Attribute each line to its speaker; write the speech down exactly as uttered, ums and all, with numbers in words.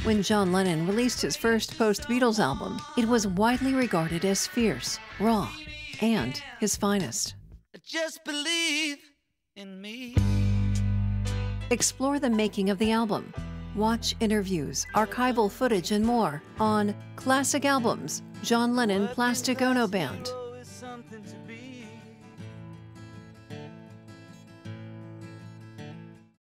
Speaker 1: When John Lennon released his first post-Beatles album, it was widely regarded as fierce, raw, and his finest.
Speaker 2: Just believe in me.
Speaker 1: Explore the making of the album. Watch interviews, archival footage, and more on Classic Albums, John Lennon Plastic Ono Band.